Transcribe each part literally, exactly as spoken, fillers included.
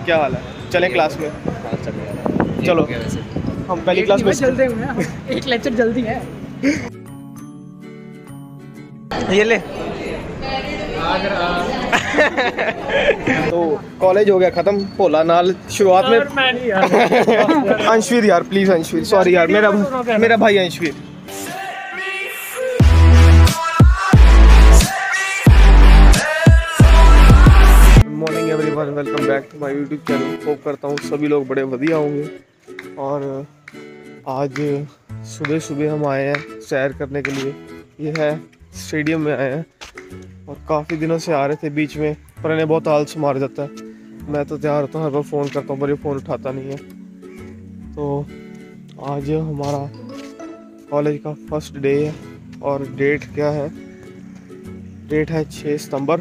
क्या हाल है? चलें क्लास में? हाँ चलेगा। चलो हम पहली क्लास में चलते हैं, एक लेक्चर जल्दी है। ये ले। तो कॉलेज हो गया खत्म, भोला नाल शुरुआत में। अंशवीर यार प्लीज, अंशवीर सॉरी यार, मेरा मेरा भाई Anshveer. Morning everyone, welcome back to my YouTube channel. Hope करता हूँ सभी लोग बड़े बढ़िया होंगे। और आज सुबह सुबह हम आए हैं सैर करने के लिए। ये है स्टेडियम में आए हैं और काफ़ी दिनों से आ रहे थे, बीच में पर इन्हें बहुत आलस मार जाता है। मैं तो तैयार होता हूँ, हर बार फ़ोन करता हूँ पर ये फ़ोन उठाता नहीं है। तो आज हमारा कॉलेज का फर्स्ट डे है और डेट क्या है? डेट है छः सितंबर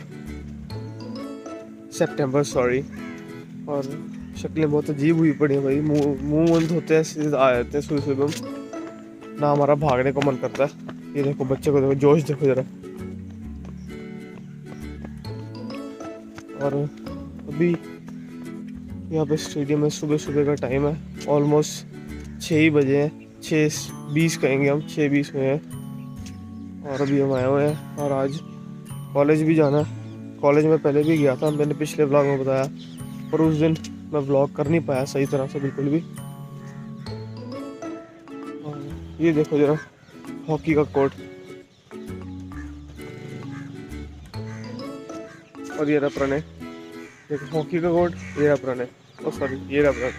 सितंबर सॉरी। और शक्लें बहुत अजीब हुई पड़ी हैं भाई, मुँह मुँह बंद होते हैं, सीधे आ जाते हैं सुबह सुबह ना। हमारा भागने को मन करता है। ये देखो बच्चे को देखो, जोश देखो ज़रा। और अभी यहाँ पे स्टेडियम में सुबह सुबह का टाइम है, ऑलमोस्ट छः ही बजे हैं, छः बीस कहेंगे हम, छः बीस में है। और अभी हम आए हुए हैं और आज कॉलेज भी जाना है। कॉलेज में पहले भी गया था, मैंने पिछले व्लॉग में बताया, पर उस दिन मैं व्लॉग कर नहीं पाया सही तरह से बिल्कुल भी। और ये देखो जरा हॉकी का कोर्ट, और ये रहा प्रणय। देखो हॉकी का कोर्ट, ये रहा प्रणय, ओ सॉरी ये रहा प्रणय।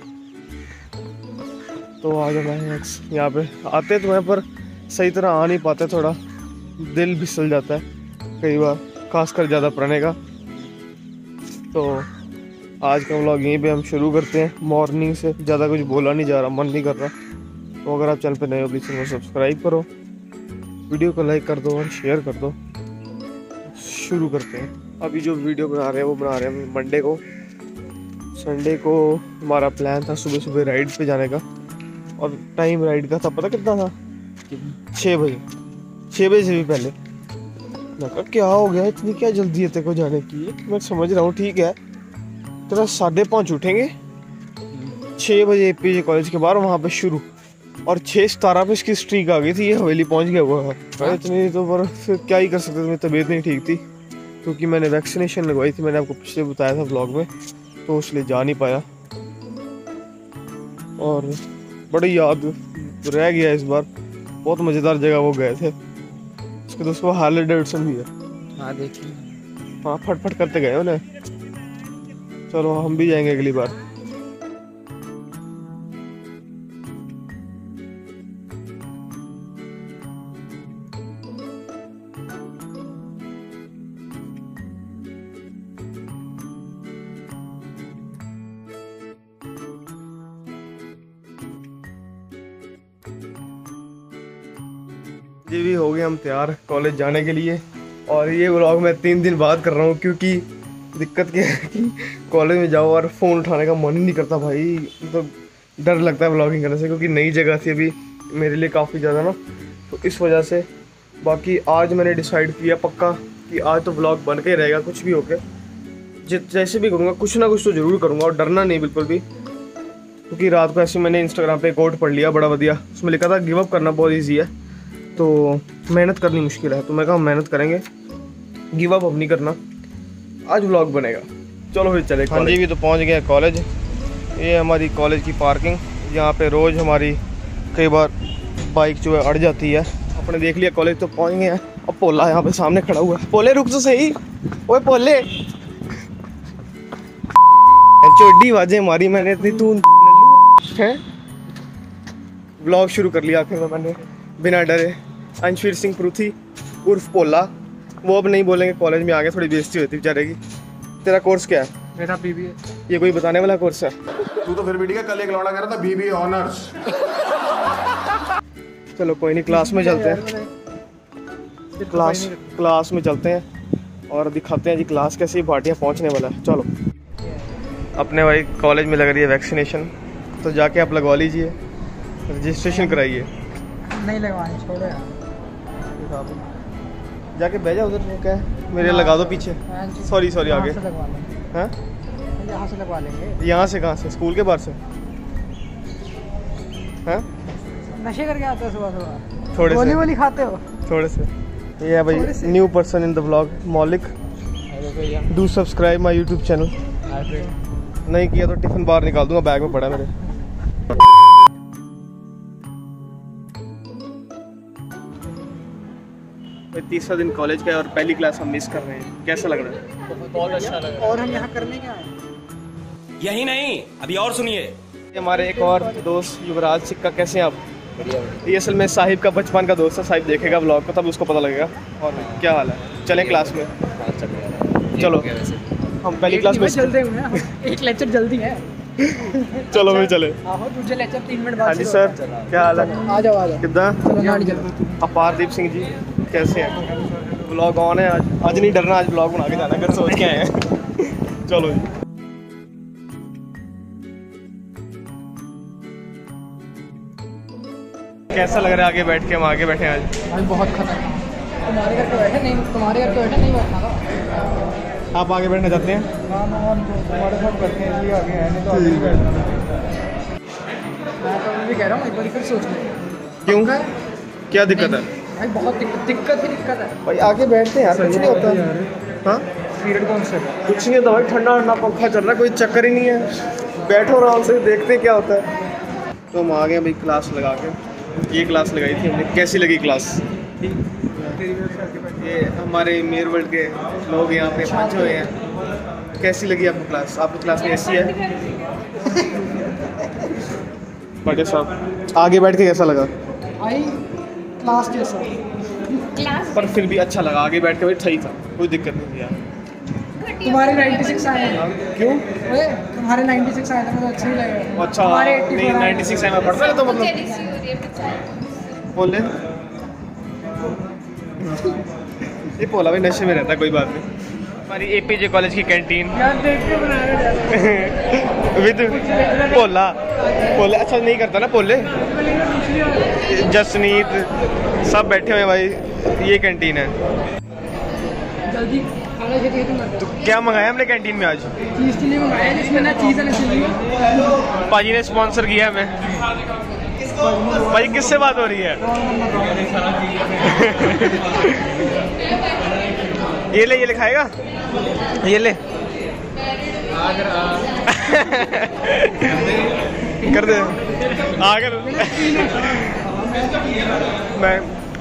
तो आज हमें यहाँ पे आते तो हैं पर सही तरह आ नहीं पाते, थोड़ा दिल फिसल जाता है कई बार, खासकर ज़्यादा प्रणय का। तो आज का व्लॉग यहीं पे हम शुरू करते हैं। मॉर्निंग से ज़्यादा कुछ बोला नहीं जा रहा, मन नहीं कर रहा। तो अगर आप चैनल पे नए हो प्लीज़ चैनल को सब्सक्राइब करो, वीडियो को लाइक कर दो और शेयर कर दो। शुरू करते हैं। अभी जो वीडियो बना रहे हैं वो बना रहे हैं मंडे को। संडे को हमारा प्लान था सुबह सुबह राइड पे जाने का, और टाइम राइड का था पता कितना था? छः बजे छः बजे से भी पहले। मैं कहा क्या हो गया, इतनी क्या जल्दी है तेरे को जाने की? मैं समझ रहा हूँ ठीक है, तेरा साढ़े पाँच उठेंगे, छः बजे पी जी कॉलेज के बाहर वहाँ पे शुरू, और छः सतारह पे इसकी स्ट्रीक आ गई थी, ये हवेली पहुँच गया हुआ है। इतनी तो पर फिर क्या ही कर सकते थे, मेरी तबीयत नहीं ठीक थी क्योंकि मैंने वैक्सीनेशन लगवाई थी, मैंने आपको पिछले बताया था व्लॉग में, तो इसलिए जा नहीं पाया। और बड़ी याद रह गया इस बार, बहुत मज़ेदार जगह वो गए थे। उसके दोस्तों हार्ले डेविडसन भी है। हाँ देखिए, हाँ फटफट करते गए उन्हें। चलो हम भी जाएंगे अगली बार। जी भी हो गए हम तैयार कॉलेज जाने के लिए। और ये व्लॉग मैं तीन दिन बाद कर रहा हूँ क्योंकि दिक्कत क्या है कि कॉलेज में जाओ और फ़ोन उठाने का मन ही नहीं करता भाई, तो डर लगता है व्लॉगिंग करने से, क्योंकि नई जगह थी अभी मेरे लिए काफ़ी ज़्यादा ना, तो इस वजह से। बाकी आज मैंने डिसाइड किया पक्का कि आज तो व्लॉग बन के ही रहेगा, कुछ भी होके जैसे भी करूँगा कुछ ना कुछ तो ज़रूर करूँगा, और डरना नहीं बिल्कुल भी। क्योंकि रात को ऐसे मैंने इंस्टाग्राम पर कोट पढ़ लिया बड़ा बढ़िया, उसमें लिखा था गिव अप करना बहुत ईजी है, तो मेहनत करनी मुश्किल है। तो मैं कहा मेहनत करेंगे, गिव अप अब नहीं करना। आज व्लॉग बनेगा। चलो फिर चले। हाँ जी भी तो पहुंच गए कॉलेज। ये हमारी कॉलेज की पार्किंग, यहाँ पे रोज़ हमारी कई बार बाइक जो है अड़ जाती है। अपने देख लिया कॉलेज तो पहुंच गए हैं। अब पोला यहाँ पे सामने खड़ा हुआ है। पोले रुक तो सही, ओए पोले चोडी आवाजें मारी मैंने इतनी, तू है। व्लॉग शुरू कर लिया आखिर में मैंने बिना डरे। अंशवीर सिंह पृथ्वी उर्फ पोला, वो अब नहीं बोलेंगे, कॉलेज में आगे थोड़ी बेइज्जती होती बेचारे की। तेरा कोर्स क्या है? मेरा बीबीए। ये कोई बताने वाला कोर्स है? तू तो फिर भी ठीक है, कल एक लौड़ा कह रहा था बीबीए ऑनर्स। चलो कोई नहीं, क्लास में चलते हैं। क्लास क्लास में चलते हैं और दिखाते हैं जी क्लास कैसी भाटियाँ पहुँचने वाला है। चलो अपने भाई कॉलेज में लग रही है वैक्सीनेशन, तो जाके आप लगवा लीजिए, रजिस्ट्रेशन कराइए। नहीं लगवानी, छोड़ो यार, जाके बैठ जा उधर, क्या है मेरे लगा दो पीछे। सॉरी सॉरी आगे। लगवा लो। हाँ यहाँ से लगवा लेंगे। यहाँ से कहाँ से? स्कूल के बाहर से? हैं? नशे करके आते हो सुबह सुबह? थोड़े गोली से वोली खाते हो? थोड़े से ये है भाई new person in the vlog Maulik. Do subscribe my YouTube channel. नहीं किया तो टिफिन बाहर निकाल दूंगा, बैग में पड़ा है मेरे। तीसरा दिन कॉलेज का है और पहली क्लास हम मिस कर रहे हैं। कैसा लग रहा है? बहुत अच्छा लगा। और हम यहाँ करने क्या आए? यही नहीं, अभी और सुनिए। हमारे एक और दोस्त युवराज सिक्का, कैसे हैं आप? ये असल में साहिब का बचपन का दोस्त है। साहिब देखेगा ब्लॉग को तब उसको पता लगेगा। और क्या हाल है? चलें क्लास में? चलो हम पहली क्लास में चलते हुए ना, एक लेक्चर जल्दी है। चलो फिर चले। आहो दूसरे लेक्चर तीन मिनट बाद। हाँ जी सर, क्या हाल है? आ जाओ आ जाओ। कितना? अपारदीप सिंह जी कैसे हैं? ब्लॉग ऑन है आज। आज नहीं डरना, आज ब्लॉग बना के जाना, घर सोच के आए हैं। चलो जी। कैसा लग रहा है आगे बैठ के? हम आगे बैठे हैं आज। भाई बहुत खतरनाक। तुम्हारे घर पे बैठे नहीं, तुम्हारे घर पे बैठे नहीं बैठना था। आप आगे बैठना चाहते हैं? तुम्हारे साथ बैठे हैं इसलिए आगे हैं, नहीं तो आगे नहीं बैठना। मैं तो भी कह रहा हूँ एक बार फिर सोच ले। क्यों? क्या दिक्कत है? भाई बहुत दिक्कत दिक्कत ही दिक्कत है भाई आगे बैठते हैं यार, कुछ नहीं होता। हाँ पीरियड कौन सा? कुछ नहीं होता भाई, ठंडा ठंडा पंखा चल रहा है, कोई चक्कर ही नहीं है। बैठो आराम से, देखते हैं क्या होता है। तो हम आ गए भाई क्लास लगा के। ये क्लास लगाई थी हमने। कैसी लगी क्लास? ये हमारे मेयर वर्ल्ड के लोग यहाँ पे पहुँचे हुए हैं। कैसी लगी आपको क्लास? आपकी क्लास में ऐसी है? बड़े साहब आगे बैठ के कैसा लगा? आई क्लास जैसा क्लास पर फिर भी अच्छा लगा, आगे बैठ के भाई सही था, कोई दिक्कत नहीं थी यार। तुम्हारे छियानवे आए हैं। क्यों? ओए तुम्हारे छियानवे आए थे, मुझे अच्छा नहीं लगा। अच्छा तुम्हारे नहीं, नाइन्टी सिक्स में पढ़ता है तो मतलब बोले ये पोला भी नशे में रहता है, कोई बात नहीं। हमारी एपीजे कॉलेज की कैंटीन यार देख के बनाया विद पोला। पोले अच्छा नहीं करता ना पोले। जसनीत सब बैठे हुए हैं भाई, ये कैंटीन है। जल्दी खाना चाहिए तुम। तो क्या मंगाया हमने कैंटीन में आज? चीज़ चिल्ली मंगाया जिसमें ना चीज़ है ना चिल्ली। पाजी ने स्पॉन्सर किया हमें। भाई किससे बात हो रही है? ये ले, ये लिखाएगा, ये ले कर दे आकर। मैं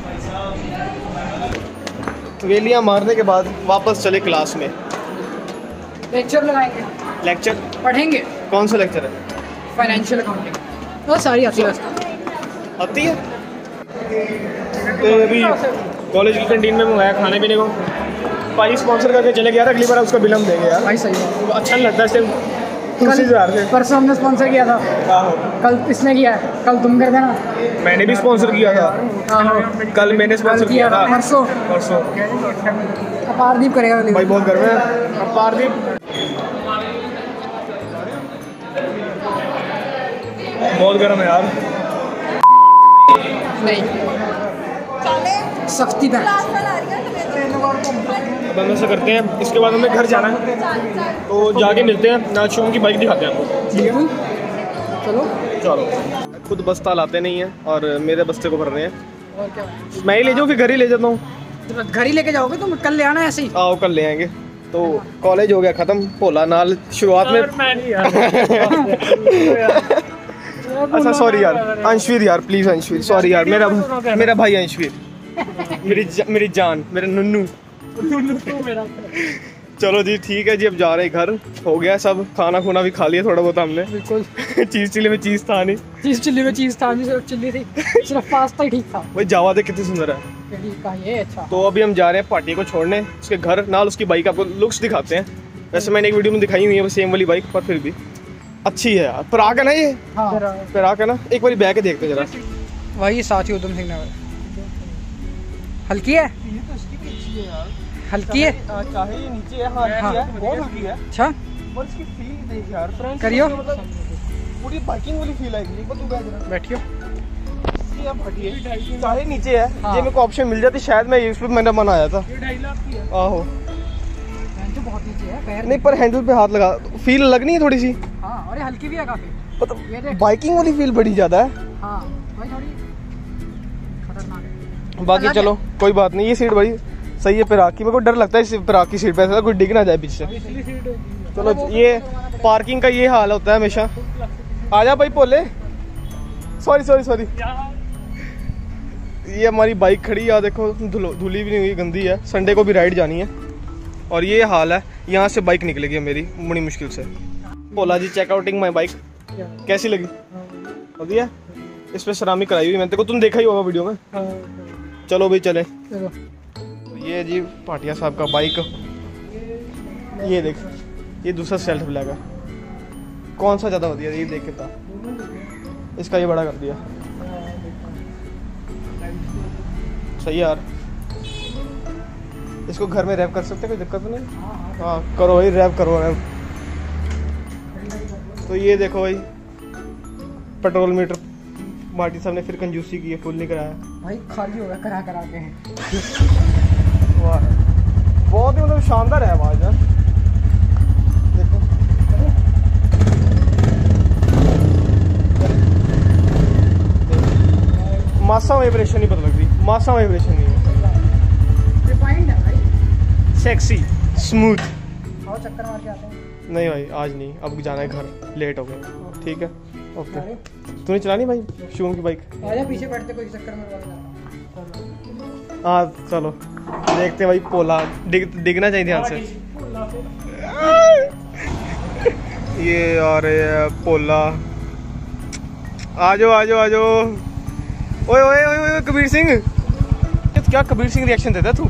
वेलियां मारने के बाद वापस चले क्लास में। लेक्चर लगाएंगे, लेक्चर पढ़ेंगे। कौन सा लेक्चर है? Financial accounting. बहुत सारी आती है आती है। तो अभी कॉलेज की कैंटीन में मंगाया खाने पीने को। भाई स्पॉन्सर करके चले गया, अगली बार उसका बिल हम देंगे यार। भाई सही है। अच्छा नहीं लगता है कल से। परसों हमने स्पॉन्सर किया था, आहो कल इसने किया है, कल तुम कर देना। मैंने भी स्पॉन्सर किया था। आहो कल मैंने स्पॉन्सर किया था। परसों परसों अपारदीप करेगा अगली बार। भाई बहुत गर्व है। अब पारदीप बहुत गर्म है यार। नहीं सख्ती पे। अब हम ऐसा करते हैं, इसके बाद हमें घर जाना है तो जाके मिलते हैं। नाज शुभम की बाइक दिखाते हैं आपको। बिल्कुल चलो चलो। खुद बस्ता लाते नहीं हैं और मेरे बस्ते को भर रहे हैं। और क्या, मैं ही ले जाऊँ, फिर घर ही ले जाता हूँ। घर ही लेके जाओगे तुम? कल ले आना ऐसे ही। आओ कल ले आएंगे। तो कॉलेज हो गया ख़त्म। भोला नाल शुरुआत में। अच्छा सॉरी यार अंशवीर, यार प्लीज़ अंशवीर, सॉरी यार। मेरा मेरा भाई अंशवीर, मेरी ज, मेरी जान, मेरा नन्नू। चलो जी ठीक है जी, अब जा रहे हैं घर। हो गया सब, खाना खुना भी खा लिया थोड़ा बहुत हमने। बिल्कुल। चीज़ चिल्ली में चीज़ था नहीं। चीज़ चिल्ली में चीज़ था, सिर्फ चिल्ली थी, सिर्फ पास्ता ही ठीक था। भाई जावा दे कितनी सुंदर है। ठीक है ये अच्छा। तो अभी हम जा रहे हैं पार्टी को छोड़ने उसके घर। नाल उसकी बाइक आपको लुक्स दिखाते हैं। वैसे मैंने एक वीडियो में दिखाई हुई है सेम वाली बाइक, पर फिर भी अच्छी है यार। पर आके ना ये हाँ फिर आके ना एक बार बैठ के देखते जरा। वही साथी उधम सिंह नगर। हल्की है, हल्की है। चाहे ये नीचे है, हाँ, हाँ। है, बहुत हल्की है। अच्छा पर इसकी फील देख यार फ्रेंड्स, करियो। मतलब पूरी बाइकिंग वाली फील आएगी। एक बार तू बैठ जरा। बैठियो। ये अब हटिए, चाहे नीचे है। हाँ। ये मेरे को ऑप्शन मिल जाती शायद मैं इस पे मेरा मन आया था। ये ढाई लाख की है। आहो तो बहुत नीचे है पैर। नहीं, पर हैंडल पे हाथ लगा फील अलग नहीं है थोड़ी सी? हाँ, और ये हल्की भी है काफी। पता ये देख। बाइकिंग वाली फील बड़ी ज्यादा है। हाँ भाई, थोड़ी खतरनाक है। बाकी चलो कोई बात नहीं, ये सीट बड़ी सही है पिराक की। मेरे को डर लगता है इस पिराक की सीट पे, ऐसा कोई डिग ना जाए पीछे। चलो, ये पार्किंग का ये हाल होता है हमेशा। आ जा भाई पोले, सॉरी सॉरी सॉरी। ये हमारी बाइक खड़ी है, देखो धुली भी नहीं हुई, गंदी है। संडे को भी राइड जानी है और ये हाल है। यहाँ से बाइक निकलेगी मेरी बड़ी मुश्किल से। पोला जी, चेकआउटिंग माई बाइक कैसी लगी? बढ़िया। इस पे सरामी कराई हुई मैंने, तेरे को तुम देखा ही होगा वीडियो में। चलो भाई चले। चलो। ये जी पाटिया साहब का बाइक, ये देख, ये दूसरा सेल्फ ब्लैक है। कौन सा ज़्यादा बढ़िया, ये देख के था। इसका ये बड़ा कर दिया, सही यार। इसको घर में रैप कर सकते, कोई दिक्कत नहीं। हाँ करो भाई, रैप करो रैप। तो ये देखो भाई, पेट्रोल मीटर माटी साहब ने फिर कंजूसी की है, फुल नहीं कराया भाई, खाली हो गया करा करा के। वाह, बहुत ही मतलब शानदार है आवाज यार। देखो मासा वाइब्रेशन नहीं पता लग रही, मासा वाइब्रेशन नहीं है। रिफाइंड है भाई, सेक्सी स्मूथ। आओ चक्कर मार के आते हैं। नहीं भाई आज नहीं, अब जाना है घर, लेट हो गए। ठीक है ओके। तूने चलानी भाई शुभम की बाइक? आजा पीछे बैठते, कोई चक्कर में लग जाता। हाँ चलो देखते भाई। पोला डिग डिगना चाहिए ध्यान से। ये आ रहे हैं पोला, आ जाओ आ जाओ आ जाओ। ओए ओए ओए ओए कबीर सिंह, क्या कबीर सिंह रिएक्शन देता तू?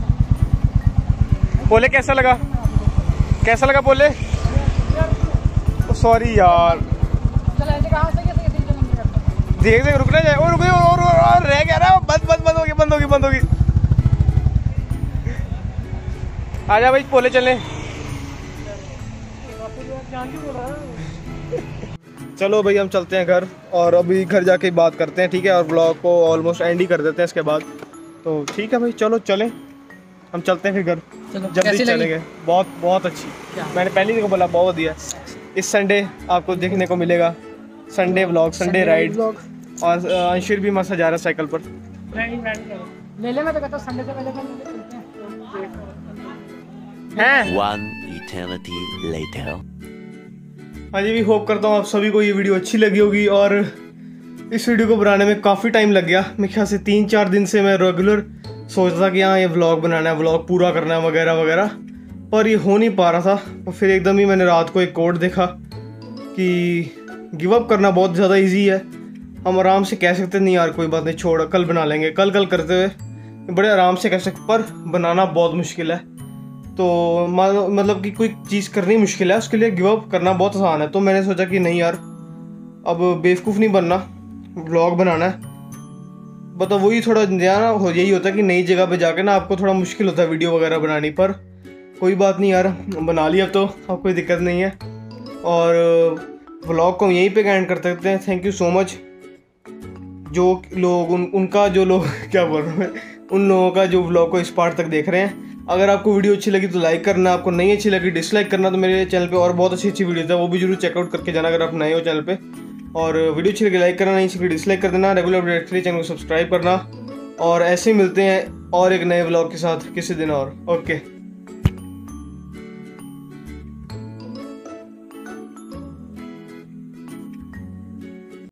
पोले कैसा लगा, कैसा लगा पोले? सॉरी यार, चल ऐसे कहां से कैसे कैसे चलेंगे? देख देख रुकना जाए। और रुको और, और, और, और रह गया ना, बंद बंद बंद होगी बंद होगी बंद होगी। आजा भाई पोले चले। चलो भाई हम चलते हैं घर, और अभी घर जाके बात करते हैं, ठीक है। और ब्लॉग को ऑलमोस्ट एंड ही कर देते हैं इसके बाद। तो ठीक है भाई, चलो चलें, हम चलते हैं फिर घर। चलो, जल्दी कैसी लगी? चलेंगे। बहुत बहुत अच्छी, मैंने पहले ही बोला बहुत बढ़िया। इस संडे आपको देखने को मिलेगा संडे व्लॉग, संडे राइड। और अंशिर भी मस्त जा रहा है साइकिल पर। ले ले, मैं तो कहता हूं संडे से पहले चलते हैं। हैं One eternity later. हाँ जी, भी होप करता हूँ आप सभी को ये वीडियो अच्छी लगी होगी। और इस वीडियो को बनाने में काफ़ी टाइम लग गया, मेरे ख्याल से तीन चार दिन से मैं रेगुलर सोचता था कि हाँ ये व्लॉग बनाना है, व्लॉग पूरा करना है वगैरह वगैरह, पर ये हो नहीं पा रहा था। और फिर एकदम ही मैंने रात को एक कोड देखा कि गिव अप करना बहुत ज़्यादा इजी है। हम आराम से कह सकते नहीं यार कोई बात नहीं, छोड़ कल बना लेंगे, कल कल करते हुए बड़े आराम से कह सकते, पर बनाना बहुत मुश्किल है। तो मतलब कि कोई चीज़ करनी मुश्किल है, उसके लिए गिव अप करना बहुत आसान है। तो मैंने सोचा कि नहीं यार, अब बेवकूफ़ नहीं बनना, व्लॉग बनाना है। बताओ वही थोड़ा ना हो, यही होता है कि नई जगह पे जाके ना आपको थोड़ा मुश्किल होता है वीडियो वगैरह बनानी, पर कोई बात नहीं यार, बना लिया अब तो, अब कोई दिक्कत नहीं है। और व्लॉग को यहीं पे एंड कर सकते हैं। थैंक यू सो मच जो लोग उन उनका जो लोग क्या बोल रहा हूँ मैं, उन लोगों का जो व्लॉग को इस पार्ट तक देख रहे हैं। अगर आपको वीडियो अच्छी लगी तो लाइक करना, आपको नहीं अच्छी लगी डिसलाइक करना। तो मेरे चैनल पे और बहुत अच्छी अच्छी वीडियोज़ है, वो भी जरूर चेकआउट करके जाना अगर आप नए हो चैनल पे। और वीडियो अच्छी लगी लाइक करना, नहीं अच्छी लगी डिसलाइक कर देना। रेगुलर अपडेट के लिए चैनल को सब्सक्राइब करना, और ऐसे ही मिलते हैं और एक नए व्लॉग के साथ किसी दिन और। ओके।